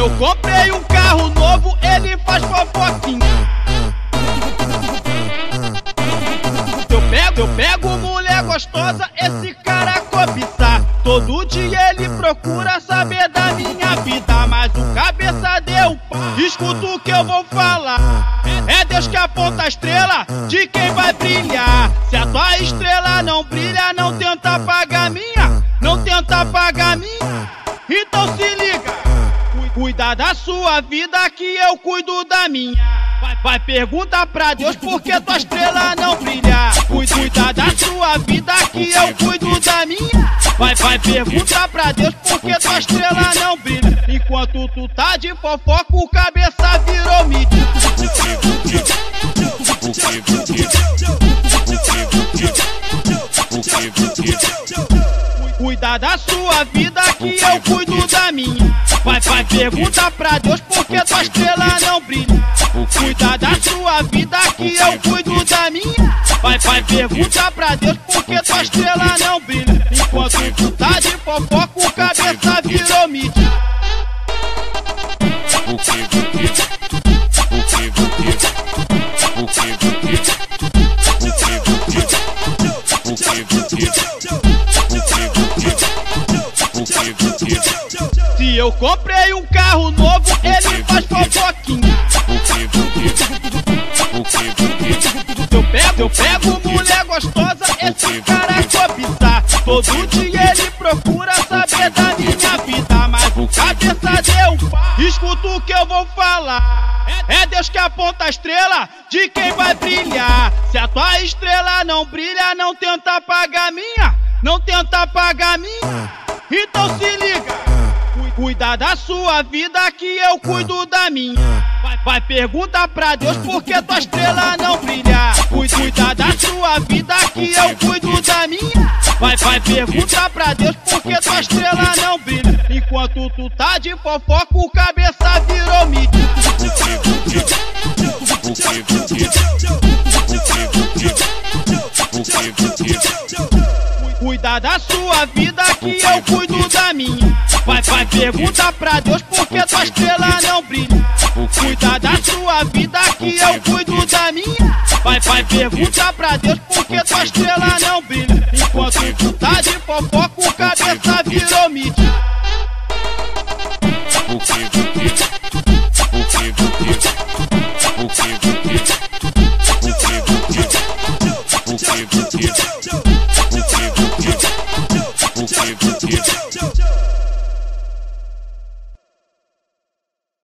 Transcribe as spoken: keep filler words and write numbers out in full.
eu comprei um carro novo, ele faz fofoquinha. Eu pego, eu pego mulher gostosa, esse cara cobiça. Todo dia ele procura saber da minha vida, mas o cabeça deu pá. Escuta o que eu vou falar. É Deus que aponta a estrela de quem vai brilhar. Se a tua estrela não brilha, não tenta apagar a minha. Não tenta apagar a minha. Então se liga, cuida da sua vida que eu cuido da minha. Vai, vai perguntar pra Deus por que tua estrela não brilha. Cuida da sua vida que eu cuido da minha. Vai, vai perguntar pra Deus por que tua estrela não brilha. Enquanto tu tá de fofoca, o cabeça virou mídia. Cuida da sua vida que eu cuido da minha. Vai, vai perguntar pra Deus por que tua estrela não brilha. Cuida da sua vida que eu cuido da minha. Vai, vai perguntar pra Deus por que tua estrela não brilha. Enquanto tu tá de fofoca, o cabeça virou mídia. Se eu comprei um carro novo, ele faz fofoquinha. Eu pego, eu pego mulher gostosa, esse cara cobiça. Todo dia ele procura saber da minha vida, mas o cabeça deu pá. Escuta o que eu vou falar. É Deus que aponta a estrela de quem vai brilhar. Se a tua estrela não brilha, não tenta apagar a minha. Não tenta apagar a minha. Então se liga, cuida da sua vida que eu cuido da minha. Vai, vai perguntar pra Deus por que tua estrela não brilha. Cuida da sua vida que eu cuido da minha. Vai, vai perguntar pra Deus por que tua estrela não brilha. Enquanto tu tá de fofoca, o cabeça virou mídia. Cuida da sua vida que eu cuido da minha. Vai, vai perguntar pra Deus por que tua estrela não brilha. Cuida da sua vida que eu cuido da minha. Vai, vai perguntar pra Deus por que tua estrela não brilha. Enquanto tu tá de fofoca, o cabeça virou mídia. Ciao, ciao, ciao, ciao, ciao, ciao, ciao, ciao.